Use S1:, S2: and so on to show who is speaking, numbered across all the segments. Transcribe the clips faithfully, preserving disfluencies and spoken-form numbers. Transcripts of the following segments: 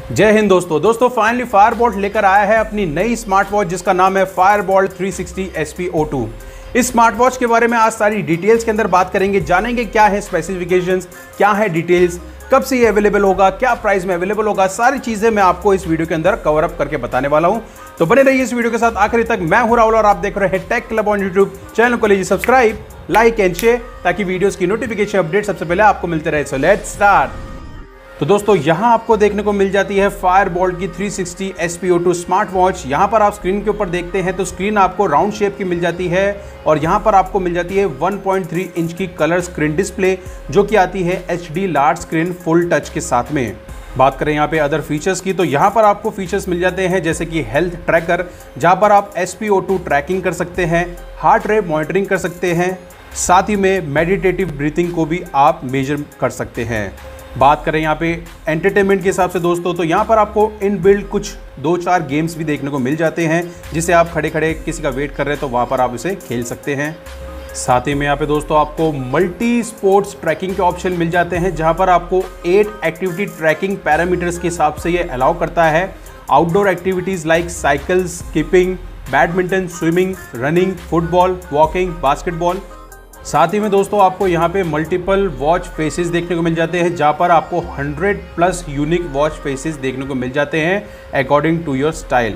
S1: जय हिंद दोस्तों दोस्तों फाइनली फायरबोल्ट लेकर आया है अपनी नई स्मार्ट वॉच जिसका नाम है Fireboltt three sixty S P O two. इस स्मार्ट वॉच के बारे में आज सारी डिटेल्स के अंदर बात करेंगे, जानेंगे क्या है स्पेसिफिकेशंस, क्या है डिटेल्स, कब से ये अवेलेबल होगा, क्या प्राइस में अवेलेबल होगा, सारी चीजें मैं आपको इस वीडियो के अंदर कवर अप करके बताने वाला हूं। तो बने रहिए इस वीडियो के साथ आखिरी तक। मैं हूं राहुल और आप देख रहे हैं tech club on YouTube. Channel को लीजिए सब्सक्राइब, लाइक एंड शेयर ताकि वीडियोस की नोटिफिकेशन अपडेट सबसे पहले आपको मिलते रहे। So let's start. तो दोस्तों यहां आपको देखने को मिल जाती है फायरबोल्ट की three sixty S P O two smart watch. यहां पर आप स्क्रीन के ऊपर देखते हैं तो स्क्रीन आपको राउंड शेप की मिल जाती है और यहां पर आपको मिल जाती है वन पॉइंट थ्री इंच की कलर स्क्रीन डिस्प्ले जो कि आती है H D large screen full touch के साथ में। बात करें यहाँ पे अदर फीचर्स की तो यहाँ पर आपको फीचर्स मिल जाते हैं जैसे कि हेल्थ ट्रैकर, जहाँ पर आप S P O two tracking कर सकते हैं, हार्ट रेट मॉनिटरिंग कर सकते हैं, साथ ही में मेडिटेटिव ब्रीथिंग को भी आप मेजर कर सकते हैं। बात करें यहाँ पे एंटरटेनमेंट के हिसाब से दोस्तों तो यहाँ पर आपको इनबिल्ट कुछ दो चार गेम्स भी देखने को मिल जाते हैं जिसे आप खड़े खड़े किसी का वेट कर रहे हैं तो वहाँ पर आप इसे खेल सकते हैं। साथ ही में यहाँ पे दोस्तों आपको मल्टी स्पोर्ट्स ट्रैकिंग के ऑप्शन मिल जाते हैं जहाँ पर आपको एट एक्टिविटी ट्रैकिंग पैरामीटर्स के हिसाब से ये अलाउ करता है। Outdoor activities like cycle, skipping, badminton, swimming, running, football, walking, basketball. साथ ही में दोस्तों आपको यहाँ पे मल्टीपल वॉच फेसेस देखने को मिल जाते हैं जहाँ पर आपको hundred plus unique watch faces देखने को मिल जाते हैं अकॉर्डिंग टू योर स्टाइल।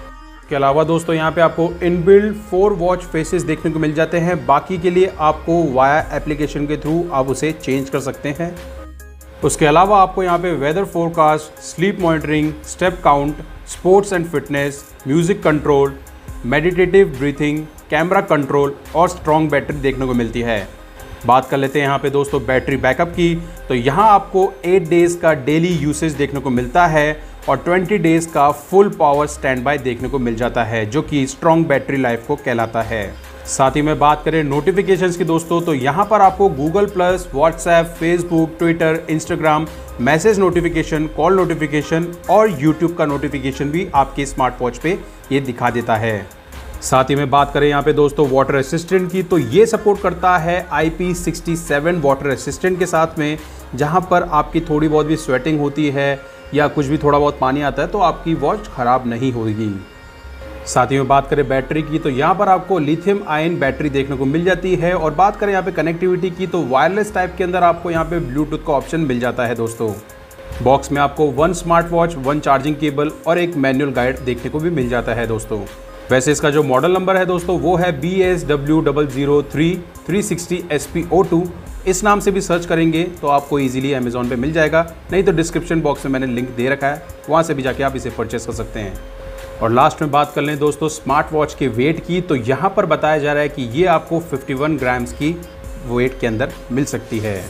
S1: के अलावा दोस्तों यहाँ पे आपको इनबिल्ट फोर वॉच फेसेस देखने को मिल जाते हैं, बाकी के लिए आपको वाया एप्लीकेशन के थ्रू आप उसे चेंज कर सकते हैं। उसके अलावा आपको यहाँ पे weather forecast, sleep monitoring, step count, sports and fitness, music control, meditative breathing, camera control और स्ट्रॉन्ग बैटरी देखने को मिलती है। बात कर लेते हैं यहाँ पे दोस्तों बैटरी बैकअप की तो यहाँ आपको एट डेज का डेली यूसेज देखने को मिलता है और ट्वेंटी डेज का फुल पावर स्टैंड बाय देखने को मिल जाता है जो कि स्ट्रॉन्ग बैटरी लाइफ को कहलाता है। साथ ही में बात करें नोटिफिकेशंस की दोस्तों तो यहाँ पर आपको Google plus, WhatsApp, Facebook, Twitter, Instagram, message notification, call notification और यूट्यूब का नोटिफिकेशन भी आपके स्मार्ट वॉच पे ये दिखा देता है। साथ ही में बात करें यहाँ पे दोस्तों वाटर असिस्टेंट की तो ये सपोर्ट करता है I P sixty seven water assistant के साथ में, जहाँ पर आपकी थोड़ी बहुत भी स्वेटिंग होती है या कुछ भी थोड़ा बहुत पानी आता है तो आपकी वॉच ख़राब नहीं होगी। साथ ही में बात करें बैटरी की तो यहाँ पर आपको लिथियम आयन बैटरी देखने को मिल जाती है और बात करें यहाँ पे कनेक्टिविटी की तो वायरलेस टाइप के अंदर आपको यहाँ पे ब्लूटूथ का ऑप्शन मिल जाता है दोस्तों। बॉक्स में आपको one smart watch, one charging cable और एक मैनुअल गाइड देखने को भी मिल जाता है दोस्तों। वैसे इसका जो मॉडल नंबर है दोस्तों वो है B S W double zero three three sixty S P O two. इस नाम से भी सर्च करेंगे तो आपको इजीली अमेजोन पे मिल जाएगा, नहीं तो डिस्क्रिप्शन बॉक्स में मैंने लिंक दे रखा है, वहाँ से भी जाके आप इसे परचेस कर सकते हैं। और लास्ट में बात कर लें दोस्तों स्मार्ट वॉच के वेट की तो यहाँ पर बताया जा रहा है कि ये आपको फिफ्टी वन ग्राम्स की वेट के अंदर मिल सकती है।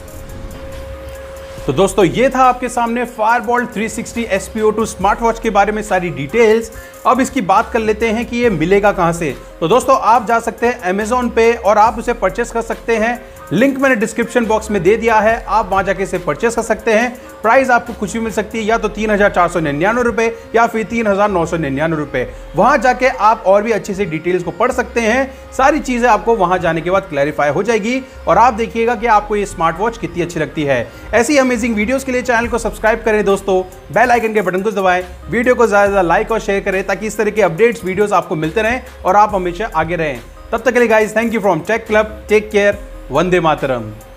S1: तो दोस्तों ये था आपके सामने Fireboltt three sixty S P O two smart watch के बारे में सारी डिटेल्स। अब इसकी बात कर लेते हैं कि ये मिलेगा कहां से। तो दोस्तों आप जा सकते हैं अमेजोन पे और आप उसे परचेस कर सकते हैं, लिंक मैंने डिस्क्रिप्शन बॉक्स में दे दिया है, आप वहां जाके इसे परचेस कर सकते हैं। प्राइस आपको कुछ भी मिल सकती है, या तो तीन हजार चार सौ निन्यानवे रुपए या फिर तीन हजार नौ सौ निन्यानवे रुपए। वहां जाके आप और भी अच्छी सी डिटेल्स को पढ़ सकते हैं, सारी चीजें आपको वहां जाने के बाद क्लैरिफाई हो जाएगी और आप देखिएगा कि आपको ये स्मार्ट वॉच कितनी अच्छी लगती है। ऐसी अमेजिंग वीडियोस के लिए चैनल को सब्सक्राइब करें दोस्तों, बेल आइकन के बटन को दबाएं, वीडियो को ज्यादा ज्यादा लाइक और शेयर करें ताकि इस तरह के अपडेट्स वीडियोस आपको मिलते रहें और आप हमेशा आगे रहें। तब तक के लिए guys thank you from tech club, take care, वंदे मातरम।